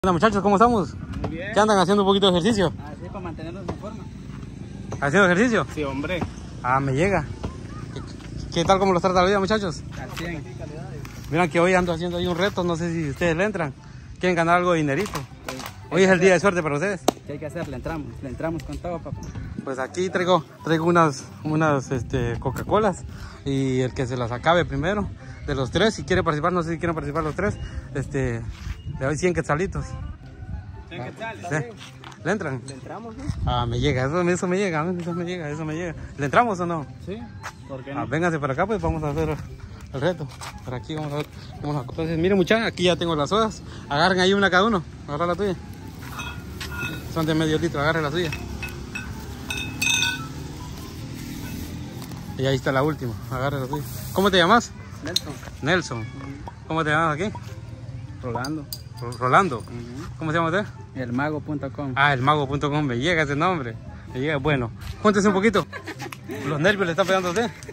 Hola muchachos, ¿cómo estamos? Muy bien. ¿Qué andan haciendo un poquito de ejercicio? Así para mantenernos en forma. ¿Haciendo ejercicio? Sí, hombre. Ah, me llega. ¿Qué tal cómo los trata la vida, muchachos? Al 100. Miran que hoy ando haciendo ahí un reto, no sé si ustedes le entran. Quieren ganar algo de dinerito. Hoy es el día de suerte para ustedes. ¿Qué hay que hacer? Le entramos con todo, papá. Pues aquí traigo unas Coca-Colas y el que se las acabe primero, de los tres, si quiere participar, no sé si quieren participar los tres, le doy 100 quetzalitos. 100 quetzales. ¿Sí? ¿Le entran? ¿Le entramos, no? Ah, me llega, eso me llega. ¿Le entramos o no? Sí. ¿Por qué no? Ah, vénganse para acá, pues vamos a hacer el reto. Por aquí vamos a ver. Entonces, miren muchachos, aquí ya tengo las sodas. Agarren ahí una cada uno. Agarra la tuya. Son de medio litro, agarre la suya. Y ahí está la última, agarre la tuya. ¿Cómo te llamas? Nelson. Nelson. ¿Cómo te llamas aquí? Rolando. Rolando. ¿Cómo se llama usted? Elmago.com. Ah, elmago.com, me llega ese nombre. Me llega, bueno. Júntese un poquito. Los nervios le están pegando a usted.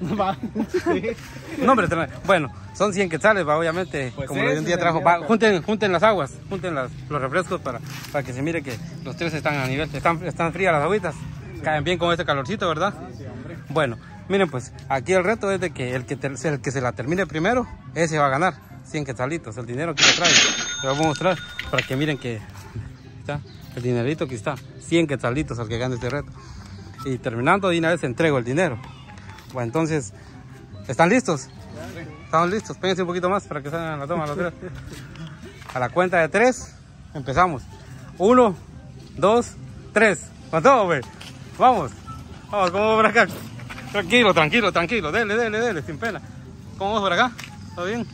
No, hombre, bueno, son 100 quetzales, va, obviamente, pues como un día trajo. Junten las aguas, junten los refrescos para que se mire que los tres están a nivel. Están frías las agüitas, caen bien con este calorcito, ¿verdad? Sí, hombre. Bueno, miren pues, aquí el reto es de que el que se la termine primero, ese va a ganar 100 quetzalitos, el dinero que le traigo. Le voy a mostrar para que miren que está el dinerito que está, 100 quetzalitos al que gane este reto. Y terminando de una vez entrego el dinero. Bueno, entonces, ¿están listos? ¿Estamos listos? Péguense un poquito más para que salgan la toma los tres. A la cuenta de 3, empezamos. 1, 2, 3. Con todo, güey. Vamos. Vamos, ¿cómo vamos por acá? Tranquilo. Dele, sin pena. ¿Cómo vamos por acá? ¿Todo bien?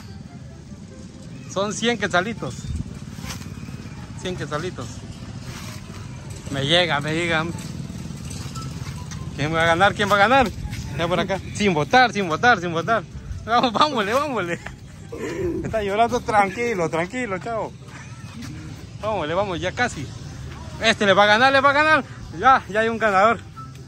Son 100 quetzalitos. 100 quetzalitos. Me llega. ¿Quién va a ganar? Ya por acá. Sin votar. Vámonos. Está llorando, tranquilo, chavo. Vamos, ya casi. Este le va a ganar. Ya hay un ganador.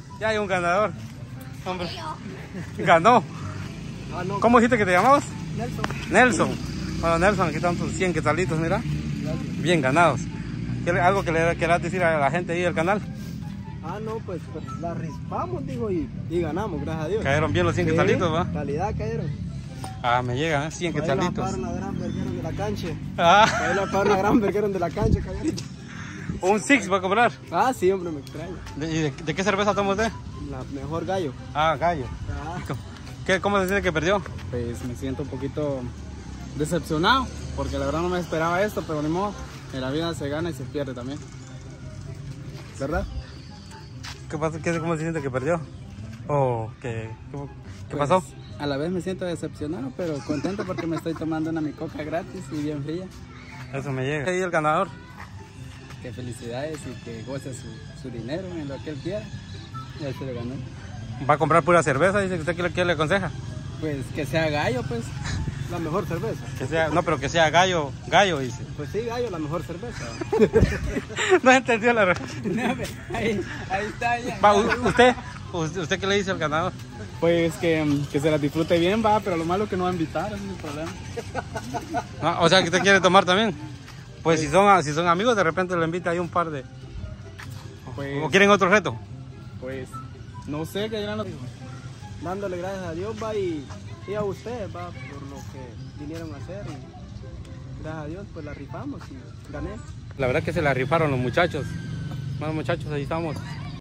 Hombre. Ganó. ¿Cómo dijiste que te llamabas? Nelson. Bueno, Nelson, aquí están tus 100 quetzalitos, mira. Bien ganados. ¿Algo que le quieras decir a la gente ahí del canal? Ah, no, pues la rispamos, digo, y ganamos, gracias a Dios. Cayeron bien los 100 quetzalitos, ¿va? Calidad cayeron. Ah, me llegan, 100 quetzalitos. Ahí la gran vergueron de la cancha. Ah. Ahí la pagaron la gran vergueron de la cancha, cayeron. Un Six va a comprar. Ah, sí, hombre, me extraña. ¿De qué cerveza toma usted? La mejor Gallo. Ah, Gallo. Ah. ¿Cómo se siente que perdió? Pues me siento un poquito decepcionado, porque la verdad no me esperaba esto, pero ni modo. En la vida se gana y se pierde también. ¿Verdad? ¿Cómo se siente que perdió? ¿Qué Pues, pasó? A la vez me siento decepcionado, pero contento porque me estoy tomando mi coca gratis y bien fría. Eso me llega. ¿Y el ganador? Que felicidades y que goce su dinero en lo que él quiera. Ya se lo ganó. ¿Va a comprar pura cerveza? Dice que usted qué le aconseja. Pues que sea Gallo, pues. La mejor cerveza. Pero que sea Gallo, dice. Pues sí, Gallo, la mejor cerveza. No entendió la No, ahí está ya. Va, ¿Usted qué le dice al ganador? Pues que se la disfrute bien, va, pero lo malo es que no va a invitar, ese es el problema. No, o sea, que usted quiere tomar también. Pues si son amigos, de repente le invita ahí un par de... Pues, ¿O quieren otro reto? Pues, no sé, que dirán los... Dándole gracias a Dios, va, y a ustedes, va, por lo que vinieron a hacer. Y gracias a Dios, pues la rifamos y gané. La verdad que se la rifaron los muchachos. Bueno, muchachos, ahí estamos.